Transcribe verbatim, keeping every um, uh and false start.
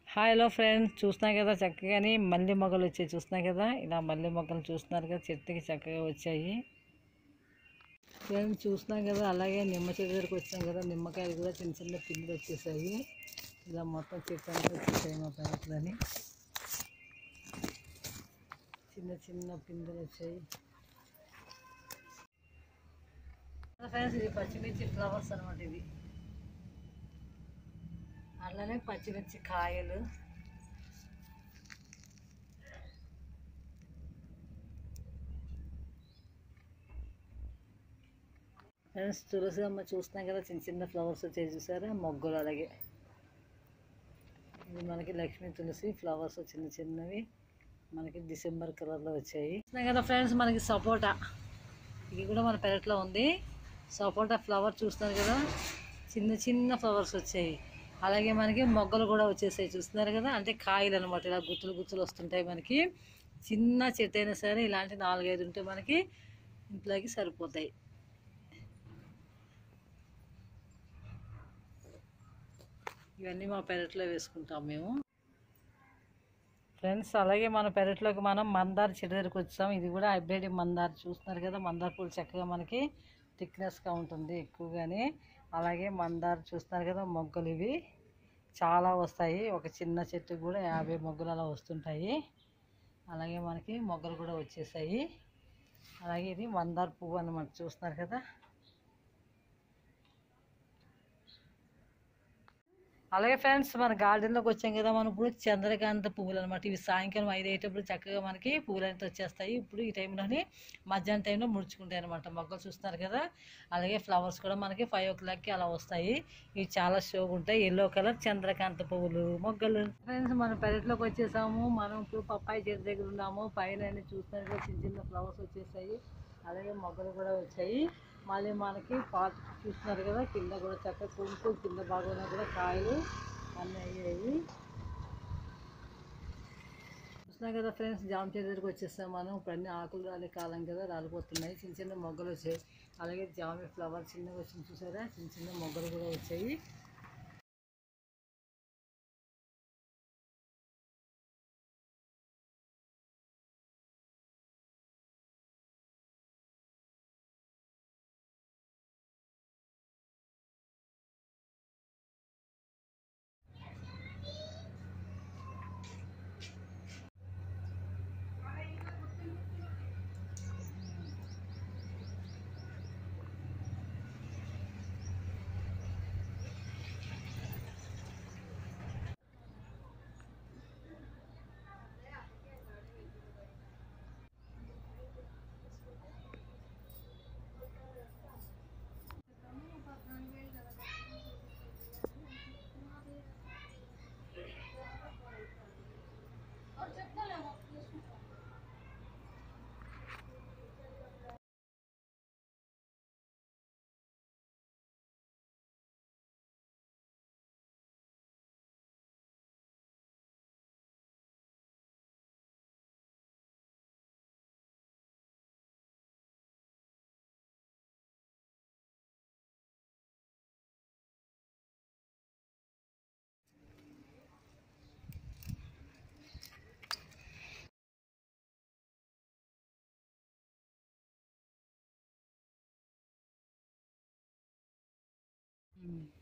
Hi hello friends, చూస్తున్నారు కదా చక్కగాని మల్లె మొగ్గలు వచ్చాయి. చూస్తున్నారు కదా, ఇలా మల్లె మొగ్గలు చూస్తున్నారు కదా, చెట్టుకి చక్కగా వచ్చాయి ఫ్రెండ్స్. చూస్తున్నాం కదా, అలాగే నిమ్మ చెట్టు దగ్గరికి వచ్చాం కదా, నిమ్మకాయలు కూడా చిన్న చిన్న పిందులు వచ్చేసాయి. ఇలా మొత్తం చెట్టు అంతా వచ్చేసాయి మా పెరట్లని, చిన్న చిన్న పిందులు వచ్చాయి ఫ్రెండ్స్. ఇది పచ్చిమిర్చి ఫ్లవర్స్ అనమాట. ఇది అలానే పచ్చిమిర్చి కాయలు. ఫ్రెండ్స్ తులసి అమ్మ చూస్తున్నాం కదా, చిన్న చిన్న ఫ్లవర్స్ వచ్చాయి చూసారా, మొగ్గలు. అలాగే ఇది మనకి లక్ష్మీ తులసి ఫ్లవర్స్ చిన్న చిన్నవి మనకి డిసెంబర్ కలర్లో వచ్చాయి. చూస్తున్నాం కదా ఫ్రెండ్స్, మనకి సపోటా ఇది కూడా మన పెరట్లో ఉంది. సపోటా ఫ్లవర్ చూస్తున్నారు కదా, చిన్న చిన్న ఫ్లవర్స్ వచ్చాయి. అలాగే మనకి మొగ్గలు కూడా వచ్చేసాయి. చూస్తున్నారు కదా, అంటే కాయలు అనమాట. ఇలా గుత్తులు గుత్తులు వస్తుంటాయి మనకి. చిన్న చెట్టు అయినా సరే ఇలాంటి నాలుగైదు ఉంటే మనకి ఇంట్లోకి సరిపోతాయి. ఇవన్నీ మా పెరట్లో వేసుకుంటాం మేము ఫ్రెండ్స్. అలాగే మన పెరట్లోకి మనం మందార చెట్టు దగ్గరికి వచ్చాం. ఇది కూడా హైబ్రిడ్ మందార. చూస్తున్నారు కదా, మందార పూలు చక్కగా మనకి థిక్నెస్గా ఉంటుంది ఎక్కువగానే. అలాగే మందార చూస్తున్నారు కదా, మొగ్గలు ఇవి చాలా వస్తాయి. ఒక చిన్న చెట్టు కూడా యాభై మొగ్గలు అలా వస్తుంటాయి. అలాగే మనకి మొగ్గలు కూడా వచ్చేసాయి. అలాగే ఇది మందార పువ్వు అన్నమాట. చూస్తున్నారు కదా, అలాగే ఫ్రెండ్స్ మన గార్డెన్లోకి వచ్చాం కదా, మనం ఇప్పుడు చంద్రకాంత పువ్వులు అనమాట. ఇవి సాయంకాలం ఐదు అయ్యేటప్పుడు చక్కగా మనకి పువ్వులు అయితే వచ్చేస్తాయి. ఇప్పుడు ఈ టైంలోని మధ్యాహ్నం టైంలో ముడుచుకుంటాయి అనమాట మొగ్గలు. చూస్తున్నారు కదా, అలాగే ఫ్లవర్స్ కూడా మనకి ఫైవ్ ఓ క్లాక్కి అలా వస్తాయి. ఇవి చాలా షోగా ఉంటాయి. ఎల్లో కలర్ చంద్రకాంత పువ్వులు మొగ్గలు. ఫ్రెండ్స్ మన పెరట్లోకి వచ్చేసాము. మనం ఇప్పుడు పప్పాయి చెట్టు దగ్గర ఉన్నాము. పైన అన్ని చూస్తున్నారు కదా, చిన్న చిన్న ఫ్లవర్స్ వచ్చేసాయి. అలాగే మొగ్గలు కూడా వచ్చాయి. మళ్ళీ మనకి పాట్ చూస్తున్నారు కదా, కింద కూడా చక్కగా కొనుక్కు కింద భాగంలో కూడా కాయలు అన్నీ అయ్యాయి. చూస్తున్నారు కదా ఫ్రెండ్స్, జామ చెట్టు దగ్గరికి వచ్చేస్తాం మనం. ఇప్పుడు అన్ని ఆకులు రాలే కాలం కదా, రాలిపోతున్నాయి. చిన్న చిన్న మొగ్గలు వచ్చాయి. అలాగే జామ ఫ్లవర్ చిన్నగా వచ్చింది చూసారా, చిన్న చిన్న మొగ్గలు కూడా వచ్చాయి. Mm.